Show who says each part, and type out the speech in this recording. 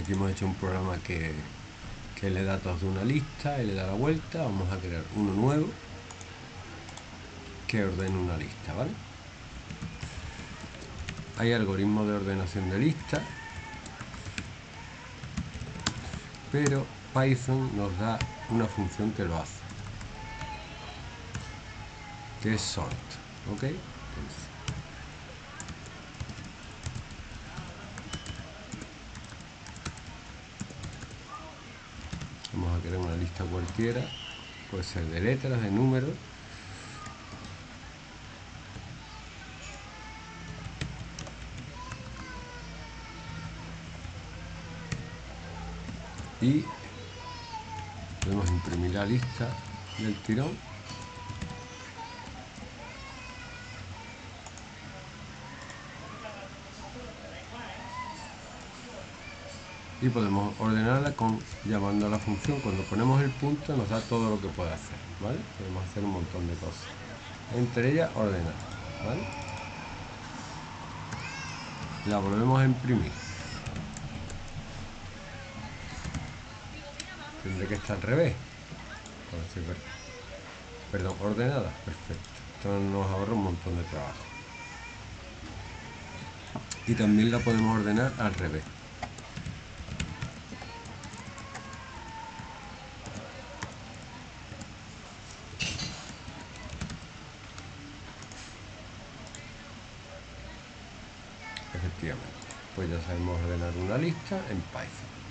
Speaker 1: Aquí hemos hecho un programa que lee datos de una lista y le da la vuelta. Vamos a crear uno nuevo que ordene una lista, ¿vale? Hay algoritmos de ordenación de listas, pero Python nos da una función que lo hace, que es sort, ¿ok? Entonces, vamos a crear una lista cualquiera, puede ser de letras, de números. Y podemos imprimir la lista del tirón. Y podemos ordenarla llamando a la función. Cuando ponemos el punto nos da todo lo que puede hacer, ¿vale? Podemos hacer un montón de cosas, entre ellas ordenar, ¿vale? La volvemos a imprimir. Tendré que estar al revés. Perdón, ordenada. Perfecto. Esto nos ahorra un montón de trabajo. Y también la podemos ordenar al revés. Efectivamente. Pues ya sabemos ordenar una lista en Python.